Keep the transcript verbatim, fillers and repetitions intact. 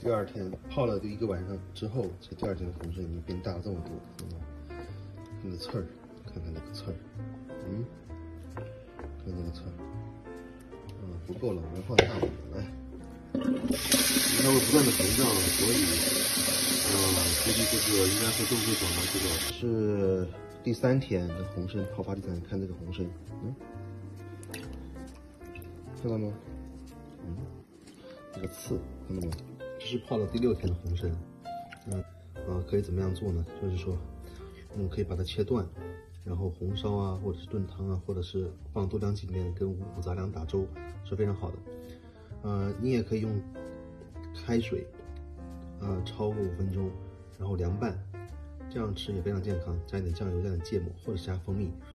第二天泡了一个晚上之后，这第二天的红参已经变大了这么多，看到吗？看这刺儿，看看这个刺儿，嗯，看这个刺儿，嗯，不够了，我要放大一点，来。它会不断的膨胀，所以，呃，估计这个应该会都会长到这个。是第三天的红参泡发第三天，看这个红参，嗯，看到吗？嗯，这个刺，看到吗？这是泡了第六天的红参，嗯，呃，可以怎么样做呢？就是说，嗯，可以把它切断，然后红烧啊，或者是炖汤啊，或者是放豆浆机里面跟五谷杂粮打粥，是非常好的。呃，你也可以用开水，呃，焯个五分钟，然后凉拌，这样吃也非常健康，加一点酱油，加点芥末，或者加蜂蜜。